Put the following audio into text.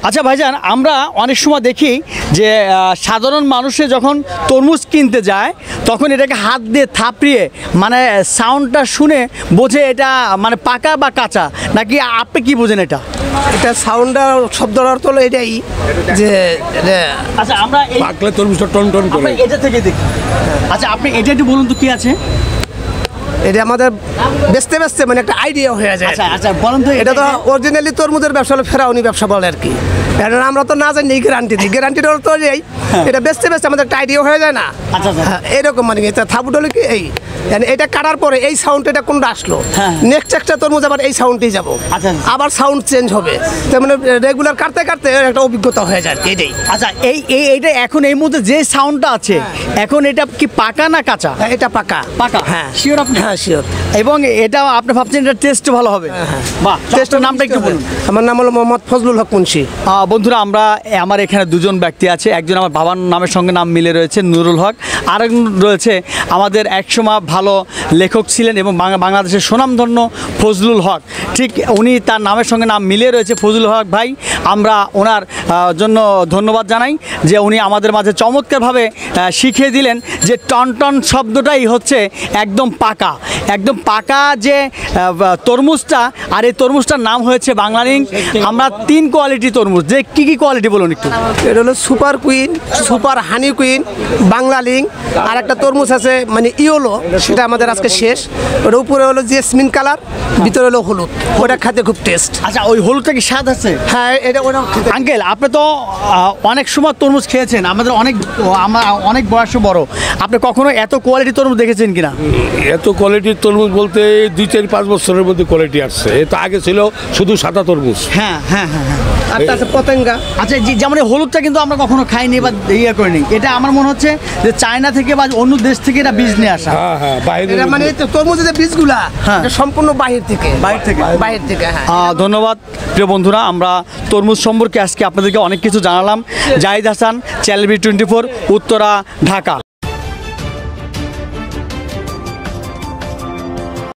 আচ্ছা ভাইজান, আমরা অনেক সময় দেখি যে সাধারণ মানুষে যখন তরমুজ কিনতে যায় তখন এটাকে হাত দিয়ে থাপড়িয়ে মানে সাউন্ডটা শুনে বোঝে এটা মানে পাকা বা কাঁচা, নাকি আপনি কি বোঝেন এটা? এটা সাউন্ডটা শব্দর অর্থ হলো এটাই যে আচ্ছা আমরা পাকলে তরমুজটা টন টন করে এটা থেকে দেখি। আচ্ছা আপনি এটা একটু বলুন তো কি আছে এটা আমাদের বেচতে বেচতে মানে একটা আইডিয়া হয়ে যায়। আচ্ছা আচ্ছা বলুন তো এটা তো অরিজিনালি তরমুজের ব্যবসা হলো ফেরাউনি ব্যবসা বলে আর কি। কারণ আমরা তো না জানি গ্যারান্টি দিই, গ্যারান্টিটা তো এই এটা বেচতে বেচতে আমাদের একটা আইডিয়া হয়ে যায় না। আচ্ছা আচ্ছা এরকম মানে এটা থাবুট হলো কি এই এটা কাটার পরে এই সাউন্ড এটা কোনটা আসলো, নেক্সট একটা তরমুজ আবার এই সাউন্ডেই যাবো, আবার সাউন্ড চেঞ্জ হবে। তার মানে রেগুলার কাটতে কাটতে একটা অভিজ্ঞতা হয়ে যায় এটাই। আচ্ছা এইটা এখন এই মুহূর্তে যে সাউন্ডটা আছে এখন এটা কি পাকা না কাঁচা? এটা পাকা। পাকা, হ্যাঁ শিওর আপনি? হ্যাঁ শিওর। এবং এটা আপনি ভাবছেন এটা টেস্ট ভালো হবে? বাহ, টেস্টের নামটা একটু বলুন। আমার নাম হলো মোহাম্মদ ফজলুল হক মুন্সি। বন্ধুরা আমার এখানে দুজন ব্যক্তি আছে, একজন আমার বাবার নামের সঙ্গে নাম মিলে রয়েছে নুরুল হক, আরেকজন রয়েছে আমাদের একসময় ভালো লেখক ছিলেন এবং বাংলাদেশের সুনামধন্য ফজলুল হক। ঠিক উনি তার নামের সঙ্গে নাম মিলিয়ে রয়েছে ফজলুল হক ভাই। আমরা ওনার জন্য ধন্যবাদ জানাই যে উনি আমাদের মাঝে চমৎকারভাবে শিখিয়ে দিলেন যে টনটন শব্দটাই হচ্ছে একদম পাকা, একদম পাকা যে তরমুজটা। আর এই তরমুজটার নাম হয়েছে বাংলালিং। আমরা 3 কোয়ালিটি তরমুজ, যে কী কী কোয়ালিটি বলুন একটু? এটা হলো super queen, super honey queen, বাংলালিং, আর একটা তরমুজ আছে মানে ইয়োলো, সেটা আমাদের আজকে শেষ। ওটা উপরে হলো জেসমিন কালার, ভিতরে হলো হলুদ, ওটা খেতে খুব টেস্ট। আচ্ছা ওই হলুদটা কি স্বাদ আছে? হ্যাঁ এটা ওটা। আঙ্কেল আপনি তো অনেক সময় তরমুজ খেয়েছেন, আমাদের অনেক বয়সও বড়, আপনি কখনো এত কোয়ালিটি তরমুজ দেখেছেন কিনা? এত কোয়ালিটির তরমুজ বলতে 2-4-5 বছরের মধ্যে কোয়ালিটি আসছে। এটা আগে ছিল শুধু সাদা তরমুজ। হ্যাঁ হ্যাঁ হ্যাঁ হ্যাঁ। আর আছে পতেঙ্গা। আচ্ছা যেমন হলুদটা কিন্তু আমরা কখনো খাইনি বা ইয়ে করিনি, এটা আমার মনে হচ্ছে যে চায়না থেকে বা অন্য দেশ থেকে এটা বীজ নিয়ে আসা। হ্যাঁ হ্যাঁ, বাইরে মানে তরমুজের যে বীজগুলা সম্পূর্ণ বাহির থেকে। হ্যাঁ। ধন্যবাদ প্রিয় বন্ধুরা, আমরা তরমুজ সম্পর্কে আজকে আপনাদেরকে অনেক কিছু জানালাম। Zahid Hasan, channel B24, Uttara, Dhaka.